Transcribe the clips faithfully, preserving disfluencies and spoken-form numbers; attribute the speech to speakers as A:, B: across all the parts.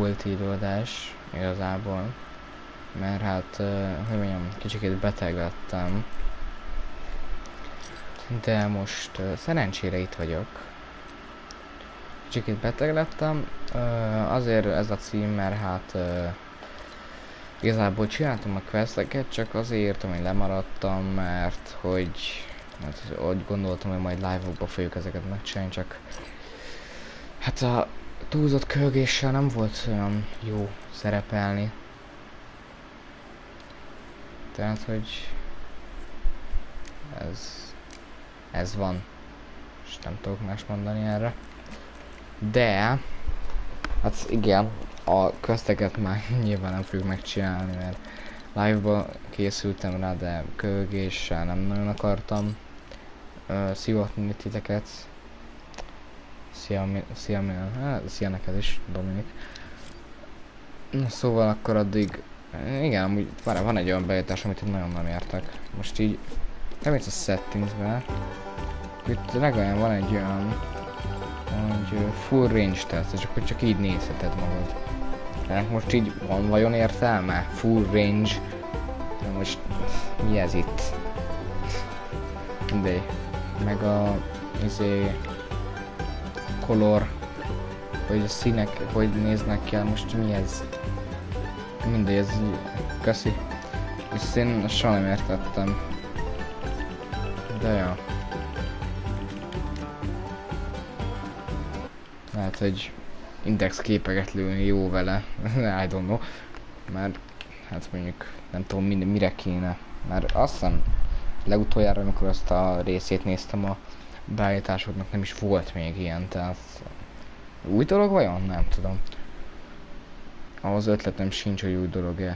A: volt időadás igazából, mert hát, uh, hogy mondjam, kicsikét beteg lettem, de most uh, szerencsére itt vagyok. Kicsikét beteg lettem, uh, azért ez a cím, mert hát uh, igazából csináltam a questeket, csak azért írtam, hogy lemaradtam, mert hogy hát, úgy gondoltam, hogy majd live-okba fogjuk ezeket megcsinálni, csak hát a túlzott kölgéssel nem volt olyan jó szerepelni. Tehát, hogy ez, ez van. És nem tudok más mondani erre. De, hát igen, a questeket már nyilván nem fogjuk megcsinálni, mert live-ba készültem rá, de kölgéssel nem nagyon akartam uh, szivatni titeket. Szia, szia, hát, szia neked is, Dominik. Na, szóval akkor addig, igen, amúgy van, van egy olyan beállítás, amit én nagyon nem értek. Most így, nem itt a settingsbe, itt legalább van egy olyan, hogy full range test, és akkor csak így nézheted magad. Tehát most így van vajon értelme? Full range. De most mi ez itt? De meg a izé color, hogy a színek hogy néznek ki, most mi ez? Mindegy, ez köszi. És én soha nem értettem. De ja. Lehet, hogy index képeket lőni jó vele. I don't know. Mert hát mondjuk nem tudom mire, mire kéne. Mert azt hiszem legutoljára, amikor azt a részét néztem a beállításoknak, nem is volt még ilyen, tehát új dolog vajon? Nem tudom. Ahhoz ötletem sincs, hogy új dolog-e.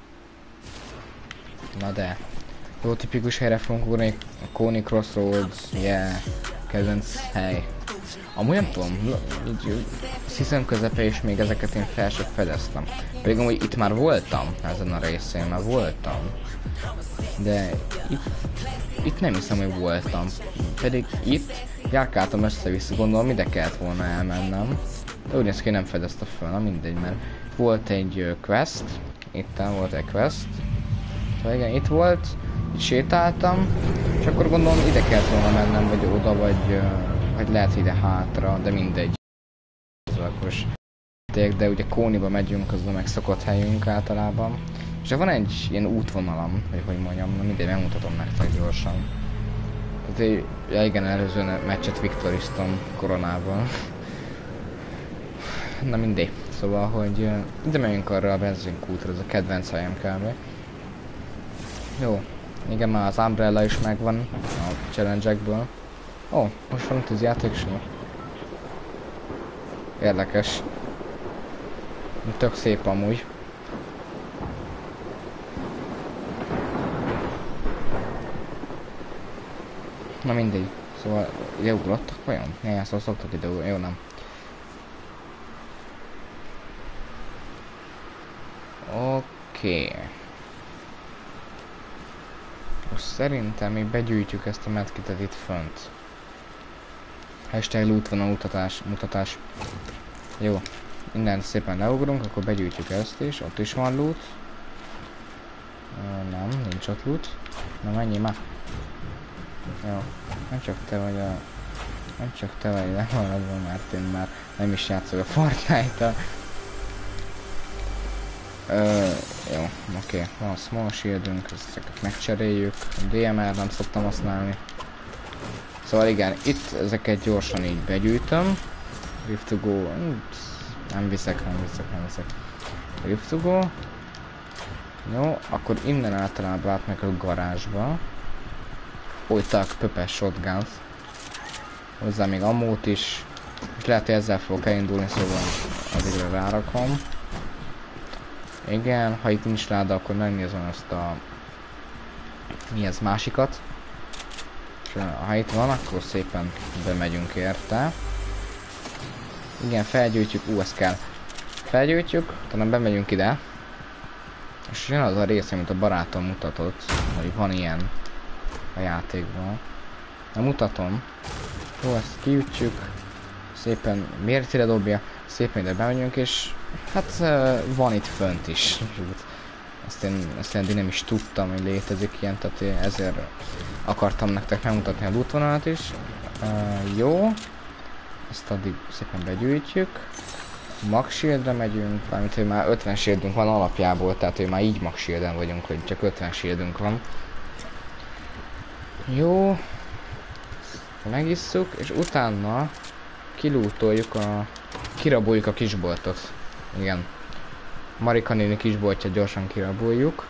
A: Na de. Jó tipikus helyre fogunk úrni, a Coney Crossroads, yeah, kedvenc hely. Amúgy nem tudom, így season közepe és még ezeket én fel sem fedeztem. Pedig amúgy itt már voltam, ezen a részén már voltam. De itt, itt nem hiszem, hogy voltam. Pedig itt járkáltam össze-vissza, gondolom ide kellett volna elmennem. De úgy néz ki, nem fedezte fel, na mindegy, mert volt egy quest, itten volt egy quest. Szóval igen, itt volt, itt sétáltam, és akkor gondolom ide kellett volna mennem, vagy oda, vagy, vagy lehet ide hátra, de mindegy. De ugye Coneyba megyünk, az a megszokott helyünk általában. És van egy ilyen útvonalam, vagy hogy mondjam, na mindegy, megmutatom nektek gyorsan. Tehát, ja igen, előző meccset viktoriztam koronával. Na mindegy, szóval, hogy ide megyünk arra a benzinkútra, ez a kedvenc helyem kb. Jó, igen, már az Umbrella is megvan a challenge-ekből. Ó, oh, most van itt az játéksor. Érdekes. Tök szép amúgy. Na mindegy, szóval ide ugrottak vajon? Ne, szóval szoktak ide ugrani, jó nem. Oké. Okay. Most szerintem még begyűjtjük ezt a medkitet itt fönt. Hashtag loot van a mutatás, mutatás. Jó, innen szépen leugrunk, akkor begyűjtjük ezt is, ott is van loot. Uh, nem, nincs ott loot. Na menjél már. Jó, nem csak te vagy a... Nem csak te vagy lemaradva, mert én már nem is játszok a Fortnite-tal. Ö, jó, oké, okay. Van small shieldünk, ezeket megcseréljük. A dé em er nem szoktam használni. Szóval igen, itt ezeket gyorsan így begyűjtöm. Rift to go, nem viszek, nem viszek, nem viszek. Rift to go. Jó, akkor innen általában átmegyek a garázsba. Folytak pöpes shotguns. Hozzá még ammót is. És lehet, hogy ezzel fogok elindulni, szóval addigra rárakom. Igen, ha itt nincs láda, akkor megnézem ezt a... Mi ez, másikat. És ha itt van, akkor szépen bemegyünk érte. Igen, felgyűjtjük, ú, ezt kell. Felgyűjtjük, talán bemegyünk ide. És jön az a rész, amit a barátom mutatott, hogy van ilyen a játékban. Na mutatom. Jó, ezt kiütjük. Szépen miért ide dobja, szépen ide bemegyünk, és Hát van itt fönt is. Ezt én, ezt én nem is tudtam, hogy létezik ilyen, tehát ezért akartam nektek megmutatni a útvonalat is. Uh, jó. Ezt addig szépen begyűjtjük. Max shieldre megyünk, valamint hogy már ötven shieldünk van alapjából, tehát hogy már így max shielden vagyunk, hogy csak ötven shieldünk van. Jó. Megisszuk, és utána kilútoljuk a... kiraboljuk a kisboltot. Igen. Marika néni kisboltja gyorsan kiraboljuk.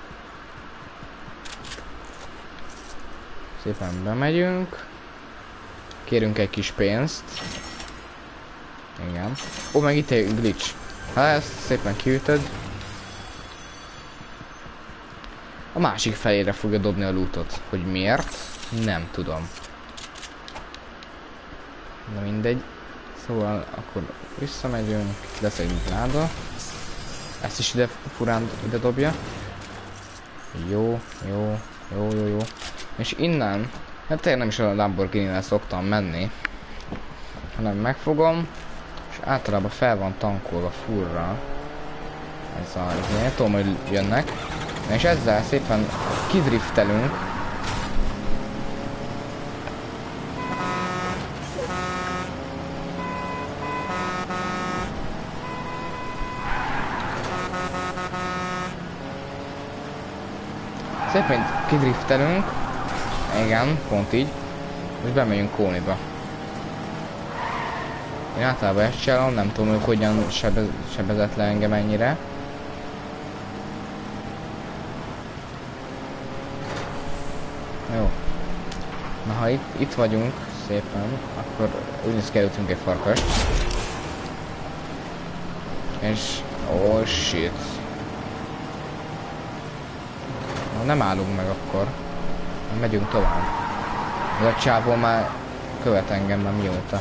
A: Szépen bemegyünk. Kérünk egy kis pénzt. Igen. Ó, meg itt egy glitch. Ha ezt szépen kiütöd. A másik felére fogja dobni a lootot. Hogy miért? Nem tudom. Na mindegy. Szóval akkor visszamegyünk. Lesz egy láda. Ezt is ide furán ide dobja. Jó, jó, jó, jó, jó. És innen, hát tényleg nem is a Lamborghini-nel szoktam menni, hanem megfogom, és általában fel van tankolva fullra. Ez a, én tudom, hogy jönnek. És ezzel szépen kidriftelünk. Szépen kidriftelünk. Igen, pont így. És bemegyünk Kóniba. Én általában ezt csinálom, nem tudom, hogy hogyan sebez, sebezett le engem ennyire. Jó. Na ha itt, itt vagyunk szépen, akkor úgyis kerültünk egy farkast. És... oh shit. Na, nem állunk meg akkor. Megyünk tovább. Ez a csávó már követ engem már mióta.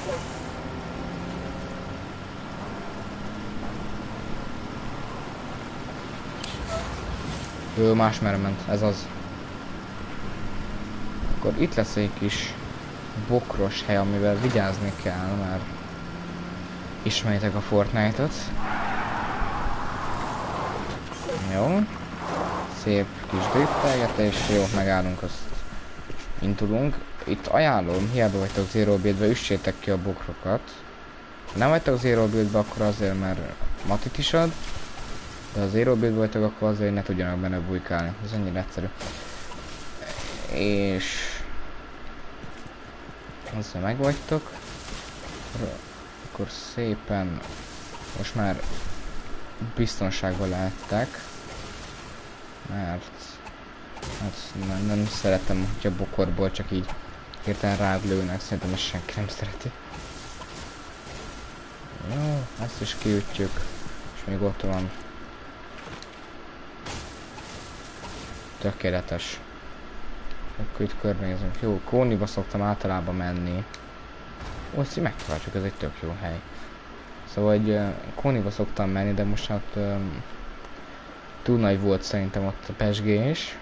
A: Ő más merre ment, ez az. Akkor itt lesz egy kis bokros hely, amivel vigyázni kell, mert ismeritek a Fortnite-ot. Jó. Szép kis driftelgetés, jó, megállunk, azt intulunk. Itt ajánlom, hiába vagytok zero buildbe, üssétek ki a bokrokat. Ha nem vagytok zero buildbe, akkor azért, mert matit is ad. De ha zero buildbe vagytok, akkor azért, hogy ne tudjanak benne bujkálni. Ez ennyire egyszerű. És... ezzel megvagytok. Akkor szépen... most már biztonságban lehettek. Mert... hát nem, nem szeretem, hogy a bokorból csak így hirtelen rád lőnek, szerintem ezt senki nem szereti. Jó, ezt is kiütjük, és még ott van. Tökéletes. Akkor itt körbenézünk. Jó, Kóniba szoktam általában menni. Ó, ezt így megtaláljuk, ez egy tök jó hely. Szóval, hogy uh, Kóniba szoktam menni, de most hát um, túl nagy volt szerintem ott a pesgés.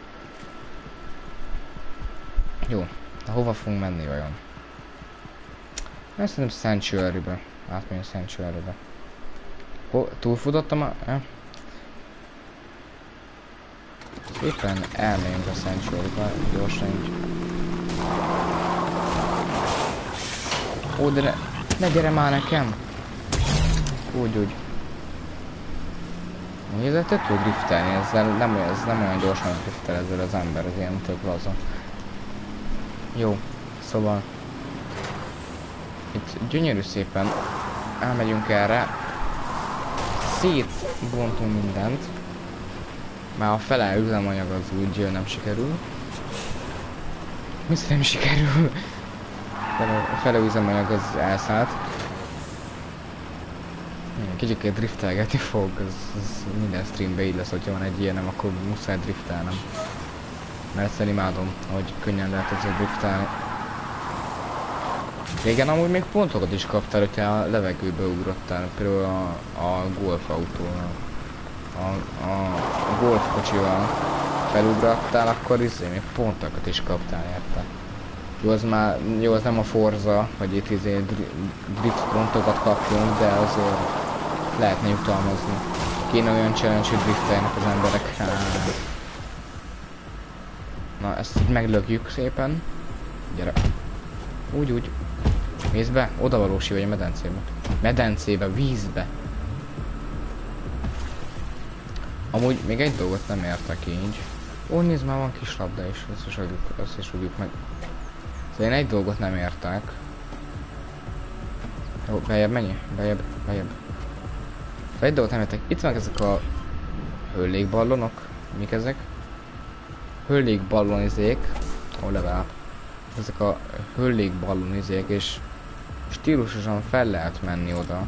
A: Jó, de hova fogunk menni vajon? Én szerintem Sanctuary-be. Átmegyünk Sanctuary-be. Túlfutottam a... Eh? Szépen elmegyünk a Sanctuary-ba, gyorsan így. Ó, de ne, ne gyere már nekem! Úgy, úgy. Nézd, tök jó driftelni, ezzel nem, ez nem olyan gyorsan driftel ezzel az ember, az ilyen tök laza. Jó, szóval itt gyönyörű szépen elmegyünk erre, szétbontunk mindent, már a fele üzemanyag az úgy nem sikerül. Mi nem sikerül? A fele üzemanyag az elszállt. Kicsit driftelgetni fog, ez, ez minden streambe így lesz, hogyha van egy ilyenem, akkor muszáj driftelnem. Mert ezt imádom, hogy könnyen lehet ezzel driftelni. Régen amúgy még pontokat is kaptál, hogyha a levegőbe ugrottál, például a, a golf autónál. A, a, a golf kocsival felugrattál, akkor izé még pontokat is kaptál érte. Jó, az már, jó, az nem a Forza, hogy itt izé drift pontokat kapjunk, de azért lehetne jutalmazni. Kéne olyan challenge, hogy drifteljenek az emberek. Hát. Na, ezt így meglökjük szépen. Gyere. Úgy, úgy. Mész be? Oda valósi vagy a medencébe. Medencébe, vízbe. Amúgy még egy dolgot nem értek így. Ó, nézd, már van kis labda is. Ezt is adjuk, ezt is adjuk meg. Szóval én egy dolgot nem értek. Jó, bejebb mennyi? Bejebb, bejebb. Szóval egy dolgot nem értek. Itt vannak ezek a hőlégballonok. Mik ezek? Hőlégballonizék. Ó, legalább. Ezek a hőlégballonizék, és stílusosan fel lehet menni oda.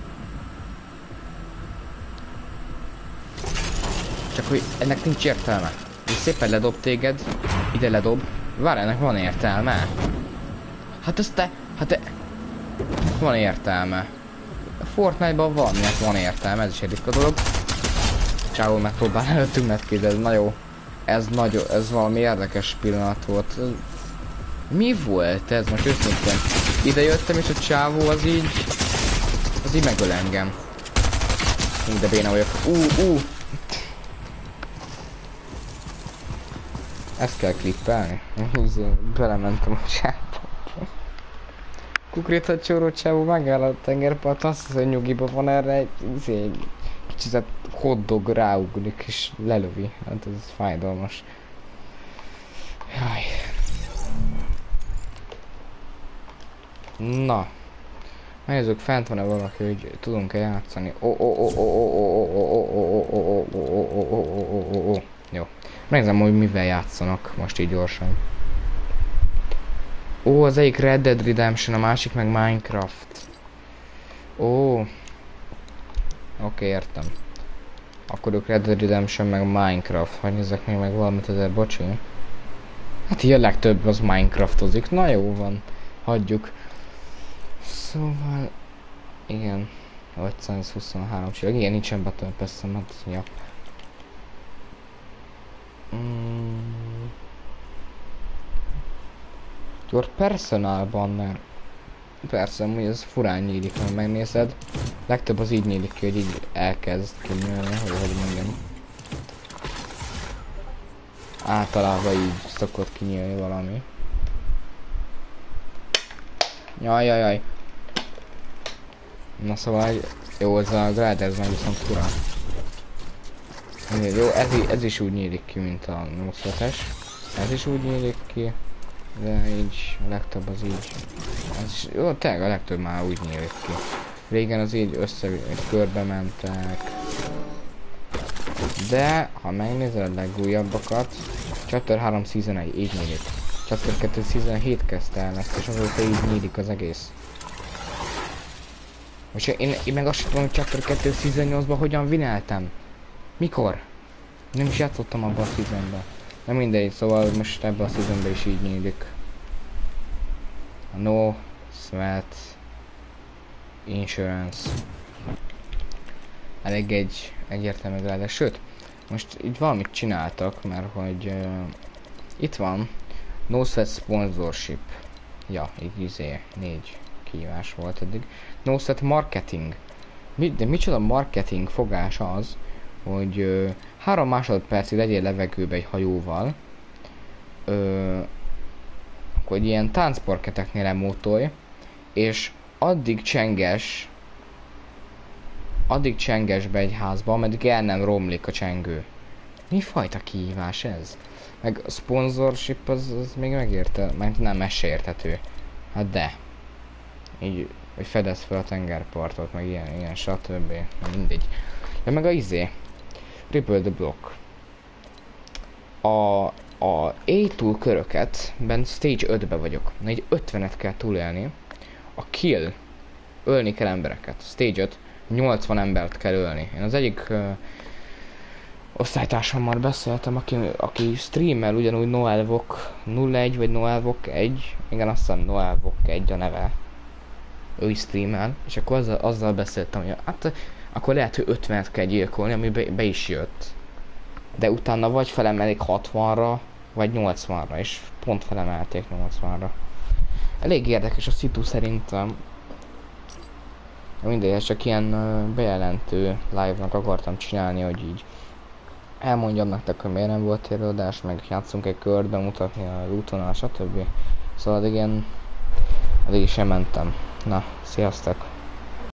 A: Csak hogy ennek nincs értelme. És szépen ledob téged, ide ledob. Várj, ennek van értelme. Hát ezt te, hát te... Van értelme. A Fortnite-ban van, minek van értelme, ez is egy ritka dolog. Csávó megpróbál előttünk megkérdezni, ez na jó. Ez nagyon, ez valami érdekes pillanat volt. Mi volt ez? Most őszintén ide jöttem és a csávó az így... Az így megöl engem. Hú, de béna vagyok. Ú, uh, ú! Uh. Ezt kell klippelni? Belementem a csávó. Kukritat csóró csávó megáll a tengerparton, azt hiszem, hogy nyugiba van erre egy... egy kicsit hotdog ráugrik és lelövi. Hát ez fájdalmas. Jaj. Na. Megnézzük, fent van-e valaki, hogy tudunk-e játszani. Ó, ó, ó, ó, ó, ó, ó, ó, ó, ó, ó, ó, ó. Jó. Megnézem, hogy mivel játszanak most így gyorsan. Ó, az egyik Red Dead Redemption, a másik meg Minecraft. Ó. Oké, értem. Akkor ők Red Dead Redemption meg Minecraft. Hogy nézzek még meg valamit azért, bocsi. Hát így a legtöbb az Minecraftozik. Na jó van. Hagyjuk. Szóval... Igen. ötszázhuszonhárom csillag. Igen, nincsen Battle Pass-em, hát ja. Mm. Your personal banner. Persze, amúgy ez furán nyílik, ha megnézed. Legtöbb az így nyílik ki, hogy így elkezd kinyílni, hogy hogy mondjam. Általában így szokott kinyílni valami. Jaj, jaj, jaj. Na szóval, jó, ez a Gliders meg viszont furán. Jó, ez, ez is úgy nyílik ki, mint a nyolcvanas. Ez is úgy nyílik ki. De így, a legtöbb az így. Ez is, jó, tényleg a legtöbb már úgy nyílik ki. Régen az így össze, körbe mentek. De, ha megnézed a legújabbakat, Chapter három Season egy így nyílik. Chapter kettő Season hét kezdte el ezt, és azóta így nyílik az egész. Most én, én meg azt tudom, hogy Chapter kettő Season nyolcban hogyan vineltem. Mikor? Nem is játszottam abban a seasonban. Nem mindegy, szóval most ebben a seasonban is így nyílik. A No Sweat Insurance. Elég egy egyértelmű de sőt, most így valamit csináltak, mert hogy uh, itt van No Sweat Sponsorship. Ja, így izé, négy kihívás volt eddig. No Sweat Marketing. Mi, de micsoda marketing fogás az, hogy ö, három másodpercig legyél levegőbe egy hajóval, ö, akkor egy ilyen táncparketeknél emótolj, és addig csenges, addig csenges be egy házba, ameddig el nem romlik a csengő. Mi fajta kihívás ez? Meg a sponsorship az, az még megérte, mert nem mesélhető. Hát de. Így, hogy fedez fel a tengerpartot, meg ilyen, ilyen stb. Mindegy. De meg a izé. Triple the block. A, a A-túl köröket, bent stage ötbe vagyok. Na így ötvenet kell túlélni. A kill. Ölni kell embereket. Stage öt. nyolcvan embert kell ölni. Én az egyik uh, osztálytársammal beszéltem, aki, aki streamel ugyanúgy Noelvok nulla egy vagy Noelvok egy. Igen, azt hiszem Noelvok egy a neve. Ő is streamel. És akkor azzal, azzal beszéltem, hogy hát akkor lehet, hogy ötvenet kell gyilkolni, ami be, be is jött. De utána vagy felemelik hatvanra, vagy nyolcvanra, és pont felemelték nyolcvanra. Elég érdekes a szitu szerintem. Mindegy, ez csak ilyen ö, bejelentő live-nak akartam csinálni, hogy így elmondjam nektek, hogy miért nem volt előadás, meg játszunk egy kört, bemutatni az útonál, stb. Szóval addig én addig is elmentem. Na, sziasztok!